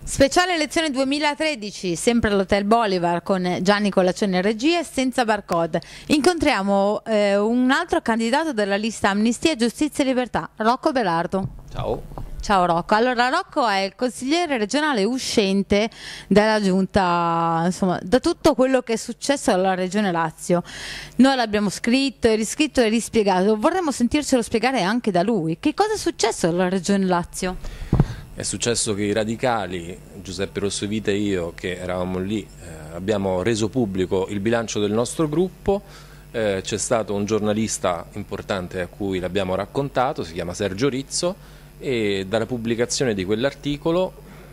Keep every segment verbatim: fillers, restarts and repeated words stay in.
Speciale elezione duemilatredici, sempre all'Hotel Bolivar con Gianni Colaccioni in regia e senza barcode. Incontriamo eh, un altro candidato della lista Amnistia, Giustizia e Libertà, Rocco Belardo. Ciao. Ciao Rocco. Allora, Rocco è il consigliere regionale uscente dalla giunta, insomma, da tutto quello che è successo alla regione Lazio. Noi l'abbiamo scritto e riscritto e rispiegato, vorremmo sentircelo spiegare anche da lui. Che cosa è successo alla regione Lazio? È successo che i radicali, Giuseppe Rossovita e io, che eravamo lì, eh, abbiamo reso pubblico il bilancio del nostro gruppo. Eh, c'è stato un giornalista importante a cui l'abbiamo raccontato, si chiama Sergio Rizzo, e dalla pubblicazione di quell'articolo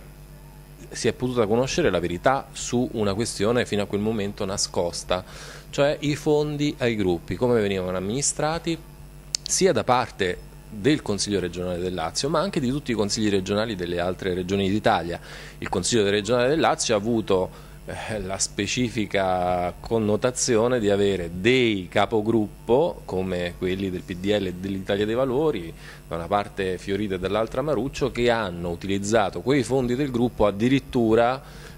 si è potuta conoscere la verità su una questione fino a quel momento nascosta, cioè i fondi ai gruppi, come venivano amministrati sia da parte del Consiglio regionale del Lazio, ma anche di tutti i consigli regionali delle altre regioni d'Italia. Il Consiglio regionale del Lazio ha avuto eh, la specifica connotazione di avere dei capogruppo, come quelli del P D L e dell'Italia dei Valori, da una parte Fiorito e dall'altra Maruccio, che hanno utilizzato quei fondi del gruppo addirittura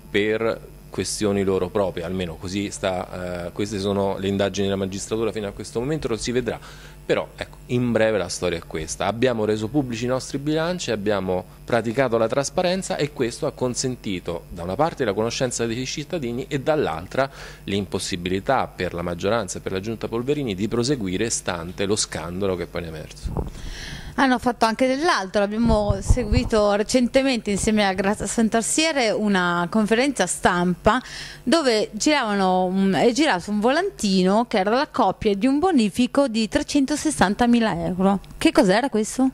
per questioni loro proprie, almeno così sta, eh, queste sono le indagini della magistratura fino a questo momento, lo si vedrà. Però ecco, in breve la storia è questa: abbiamo reso pubblici i nostri bilanci, abbiamo praticato la trasparenza e questo ha consentito da una parte la conoscenza dei cittadini e dall'altra l'impossibilità per la maggioranza e per la giunta Polverini di proseguire stante lo scandalo che poi è emerso. Hanno fatto anche dell'altro, abbiamo seguito recentemente insieme a Grazia Santarsiere una conferenza stampa dove giravano un, è girato un volantino che era la copia di un bonifico di trecentosessantamila euro. Che cos'era questo?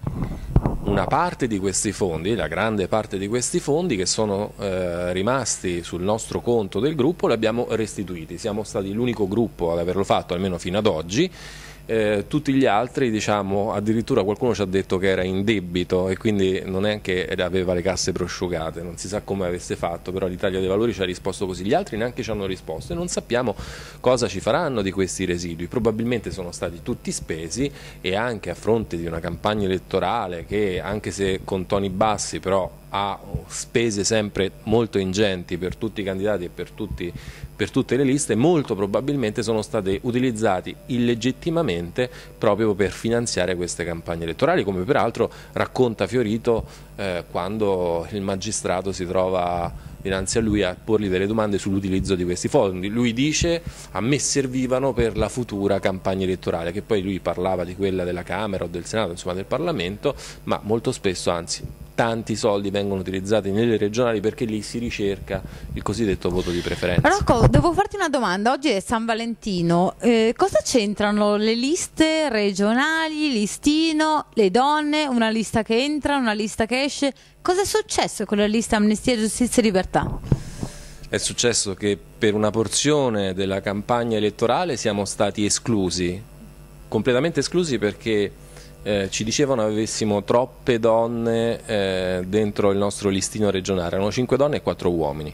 Una parte di questi fondi, la grande parte di questi fondi che sono eh, rimasti sul nostro conto del gruppo, li abbiamo restituiti. Siamo stati l'unico gruppo ad averlo fatto, almeno fino ad oggi. Eh, tutti gli altri, diciamo, addirittura qualcuno ci ha detto che era in debito e quindi non è che aveva le casse prosciugate, non si sa come avesse fatto, però l'Italia dei Valori ci ha risposto così, gli altri neanche ci hanno risposto e non sappiamo cosa ci faranno di questi residui. Probabilmente sono stati tutti spesi e anche a fronte di una campagna elettorale che, anche se con toni bassi, però ha spese sempre molto ingenti per tutti i candidati e per, tutti, per tutte le liste, molto probabilmente sono stati utilizzati illegittimamente proprio per finanziare queste campagne elettorali, come peraltro racconta Fiorito eh, quando il magistrato si trova dinanzi a lui a porgli delle domande sull'utilizzo di questi fondi. Lui dice: a me servivano per la futura campagna elettorale, che poi lui parlava di quella della Camera o del Senato, insomma del Parlamento, ma molto spesso, anzi tanti soldi vengono utilizzati nelle regionali perché lì si ricerca il cosiddetto voto di preferenza. Rocco, devo farti una domanda, oggi è San Valentino, eh, cosa c'entrano le liste regionali, listino, le donne, una lista che entra, una lista che esce? Cosa è successo con la lista Amnistia, Giustizia e Libertà? È successo che per una porzione della campagna elettorale siamo stati esclusi, completamente esclusi, perché Eh, ci dicevano che avessimo troppe donne eh, dentro il nostro listino regionale, erano cinque donne e quattro uomini.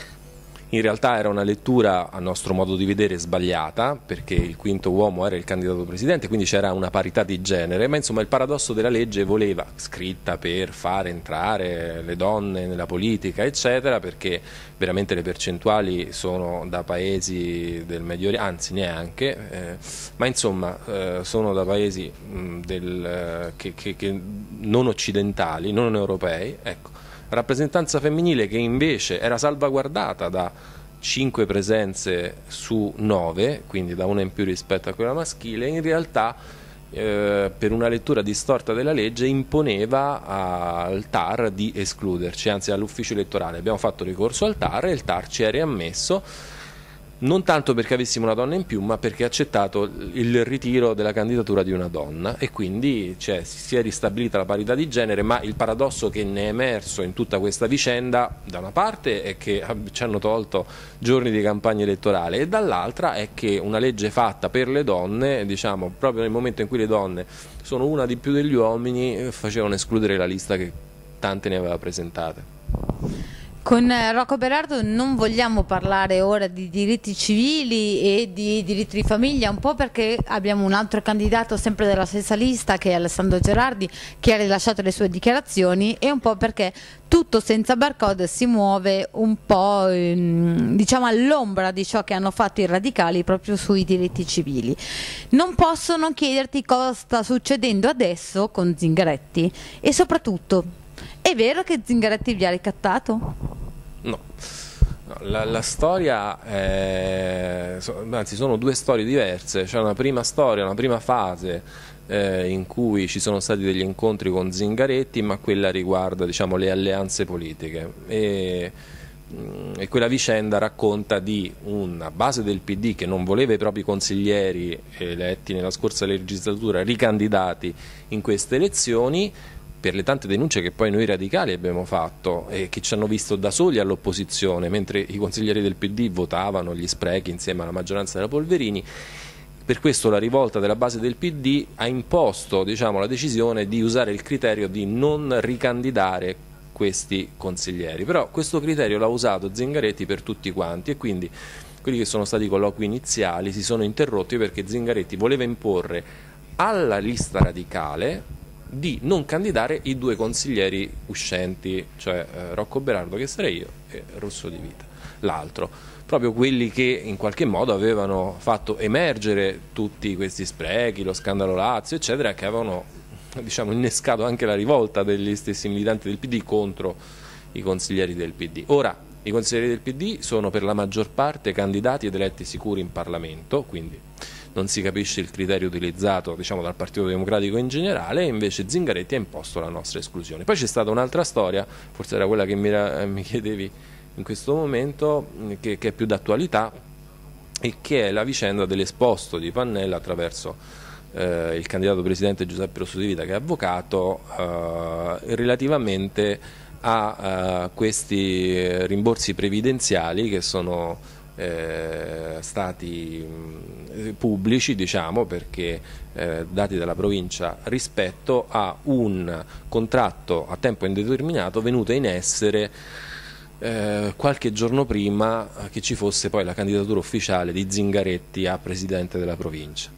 In realtà era una lettura, a nostro modo di vedere, sbagliata, perché il quinto uomo era il candidato presidente, quindi c'era una parità di genere, ma insomma il paradosso della legge voleva, scritta per far entrare le donne nella politica, eccetera, perché veramente le percentuali sono da paesi del Medio Oriente, anzi neanche, eh, ma insomma eh, sono da paesi mh, del, eh, che, che, che non occidentali, non europei, ecco. Rappresentanza femminile che invece era salvaguardata da cinque presenze su nove, quindi da una in più rispetto a quella maschile, in realtà eh, per una lettura distorta della legge imponeva al T A R di escluderci, anzi all'ufficio elettorale. Abbiamo fatto ricorso al T A R e il T A R ci ha riammesso, non tanto perché avessimo una donna in più, ma perché ha accettato il ritiro della candidatura di una donna e quindi cioè, si è ristabilita la parità di genere. Ma il paradosso che ne è emerso in tutta questa vicenda, da una parte, è che ci hanno tolto giorni di campagna elettorale e dall'altra è che una legge fatta per le donne, diciamo proprio nel momento in cui le donne sono una di più degli uomini, facevano escludere la lista che tante ne aveva presentate. Con Rocco Berardo non vogliamo parlare ora di diritti civili e di diritti di famiglia, un po' perché abbiamo un altro candidato sempre della stessa lista, che è Alessandro Gerardi, che ha rilasciato le sue dichiarazioni, e un po' perché tutto senza barcode si muove un po' ehm, diciamo all'ombra di ciò che hanno fatto i radicali proprio sui diritti civili. Non posso non chiederti cosa sta succedendo adesso con Zingaretti, e soprattutto, è vero che Zingaretti vi ha ricattato? No, no la, la storia è, anzi sono due storie diverse. C'è una prima storia, una prima fase eh, in cui ci sono stati degli incontri con Zingaretti, ma quella riguarda, diciamo, le alleanze politiche, e, e quella vicenda racconta di una base del P D che non voleva i propri consiglieri eletti nella scorsa legislatura ricandidati in queste elezioni, per le tante denunce che poi noi radicali abbiamo fatto e che ci hanno visto da soli all'opposizione, mentre i consiglieri del P D votavano gli sprechi insieme alla maggioranza della Polverini. Per questo la rivolta della base del P D ha imposto, diciamo, la decisione di usare il criterio di non ricandidare questi consiglieri. Però questo criterio l'ha usato Zingaretti per tutti quanti, e quindi quelli che sono stati i colloqui iniziali si sono interrotti perché Zingaretti voleva imporre alla lista radicale di non candidare i due consiglieri uscenti, cioè eh, Rocco Berardo, che sarei io, e Rosso di Vita, l'altro, proprio quelli che in qualche modo avevano fatto emergere tutti questi sprechi, lo scandalo Lazio, eccetera, che avevano, diciamo, innescato anche la rivolta degli stessi militanti del P D contro i consiglieri del P D. Ora, i consiglieri del P D sono per la maggior parte candidati ed eletti sicuri in Parlamento, quindi non si capisce il criterio utilizzato, diciamo, dal Partito Democratico in generale, e invece Zingaretti ha imposto la nostra esclusione. Poi c'è stata un'altra storia, forse era quella che mi, mi chiedevi in questo momento, che, che è più d'attualità, e che è la vicenda dell'esposto di Pannella attraverso eh, il candidato presidente Giuseppe Rosso di Vita, che è avvocato, eh, relativamente a eh, questi rimborsi previdenziali che sono Eh, stati mh, pubblici, diciamo, perché eh, dati dalla provincia rispetto a un contratto a tempo indeterminato venuto in essere eh, qualche giorno prima che ci fosse poi la candidatura ufficiale di Zingaretti a presidente della provincia.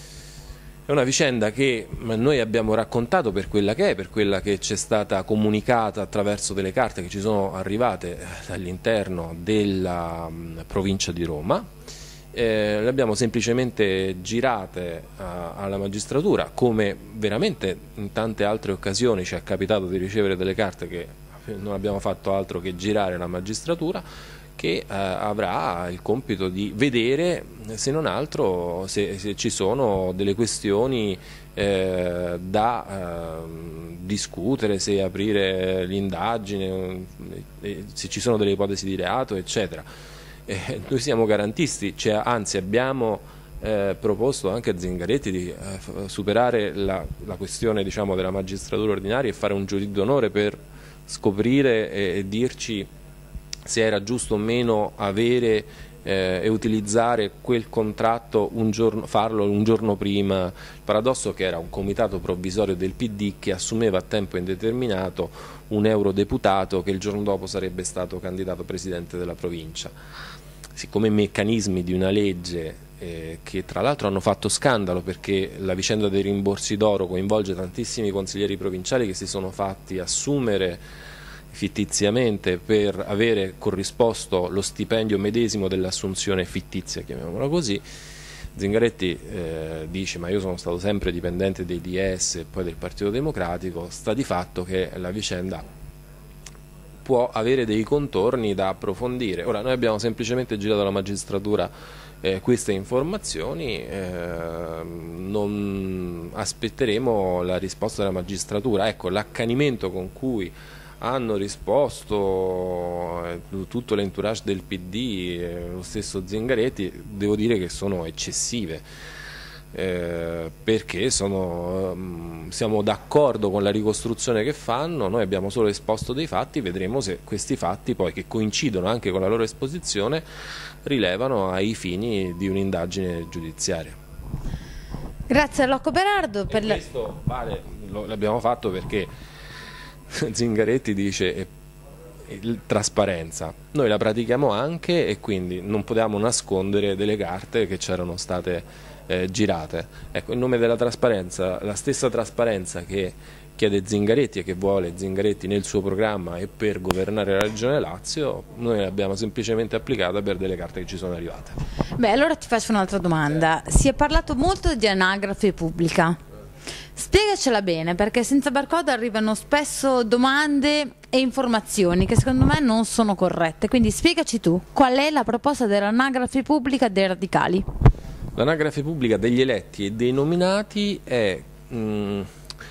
È una vicenda che noi abbiamo raccontato per quella che è, per quella che ci è stata comunicata attraverso delle carte che ci sono arrivate dall'interno della provincia di Roma. Eh, le abbiamo semplicemente girate a, alla magistratura, come veramente in tante altre occasioni ci è capitato di ricevere delle carte che non abbiamo fatto altro che girare alla magistratura, che eh, avrà il compito di vedere, se non altro, se, se ci sono delle questioni eh, da eh, discutere, se aprire l'indagine, eh, se ci sono delle ipotesi di reato, eccetera. Eh, noi siamo garantisti, cioè, anzi abbiamo eh, proposto anche a Zingaretti di eh, superare la, la questione, diciamo, della magistratura ordinaria e fare un giudizio d'onore per scoprire e, e dirci se era giusto o meno avere eh, e utilizzare quel contratto un giorno, farlo un giorno prima. Il paradosso è che era un comitato provvisorio del P D che assumeva a tempo indeterminato un eurodeputato che il giorno dopo sarebbe stato candidato presidente della provincia. Siccome meccanismi di una legge eh, che tra l'altro hanno fatto scandalo, perché la vicenda dei rimborsi d'oro coinvolge tantissimi consiglieri provinciali che si sono fatti assumere fittiziamente per avere corrisposto lo stipendio medesimo dell'assunzione fittizia, chiamiamola così. Zingaretti eh, dice: ma io sono stato sempre dipendente dei D S e poi del Partito Democratico. Sta di fatto che la vicenda può avere dei contorni da approfondire. Ora noi abbiamo semplicemente girato alla magistratura eh, queste informazioni, eh, non aspetteremo la risposta della magistratura. Ecco, l'accanimento con cui hanno risposto eh, tutto l'entourage del P D, eh, lo stesso Zingaretti, devo dire che sono eccessive, eh, perché sono, um, siamo d'accordo con la ricostruzione che fanno. Noi abbiamo solo esposto dei fatti, vedremo se questi fatti poi, che coincidono anche con la loro esposizione, rilevano ai fini di un'indagine giudiziaria. Grazie a Rocco Berardo per e questo vale, lo, l'abbiamo fatto perché Zingaretti dice, e, il- trasparenza. Noi la pratichiamo anche e quindi non potevamo nascondere delle carte che c'erano state eh, girate. Ecco, in nome della trasparenza, la stessa trasparenza che chiede Zingaretti e che vuole Zingaretti nel suo programma e per governare la Regione Lazio, noi l'abbiamo semplicemente applicata per delle carte che ci sono arrivate. Beh, allora ti faccio un'altra domanda. Si è parlato molto di anagrafe pubblica. Spiegacela bene, perché senza barcode arrivano spesso domande e informazioni che secondo me non sono corrette. Quindi spiegaci tu, qual è la proposta dell'anagrafe pubblica dei radicali? L'anagrafe pubblica degli eletti e dei nominati è mh,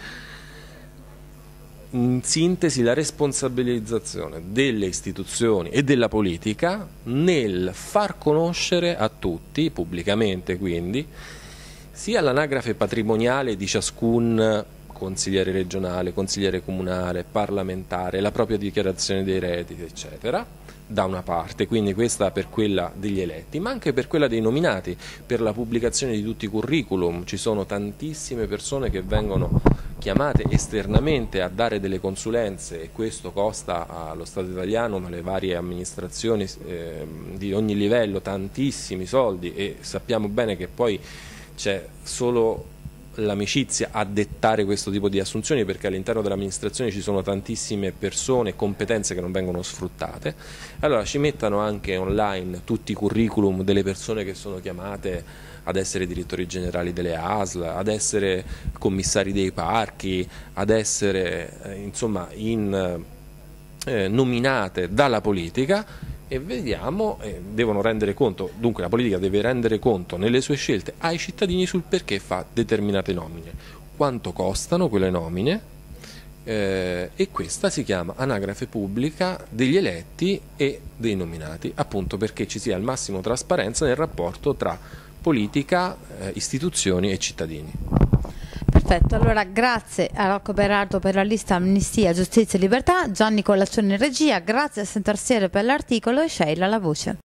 in sintesi la responsabilizzazione delle istituzioni e della politica nel far conoscere a tutti, pubblicamente quindi, sia l'anagrafe patrimoniale di ciascun consigliere regionale, consigliere comunale, parlamentare, la propria dichiarazione dei redditi, eccetera, da una parte, quindi questa per quella degli eletti, ma anche per quella dei nominati, per la pubblicazione di tutti i curriculum. Ci sono tantissime persone che vengono chiamate esternamente a dare delle consulenze e questo costa allo Stato italiano, ma alle varie amministrazioni eh, di ogni livello, tantissimi soldi, e sappiamo bene che poi c'è solo l'amicizia a dettare questo tipo di assunzioni, perché all'interno dell'amministrazione ci sono tantissime persone e competenze che non vengono sfruttate. Allora ci mettano anche online tutti i curriculum delle persone che sono chiamate ad essere direttori generali delle A S L, ad essere commissari dei parchi, ad essere eh, insomma in, eh, nominate dalla politica, e vediamo, eh, devono rendere conto, dunque la politica deve rendere conto nelle sue scelte ai cittadini sul perché fa determinate nomine, quanto costano quelle nomine, eh, e questa si chiama anagrafe pubblica degli eletti e dei nominati, appunto perché ci sia al massimo trasparenza nel rapporto tra politica, eh, istituzioni e cittadini. Perfetto, allora grazie a Rocco Berardo per la lista Amnistia, Giustizia e Libertà, Gianni Collazzoni in regia, grazie a Santarsiere per l'articolo e Sheila la voce.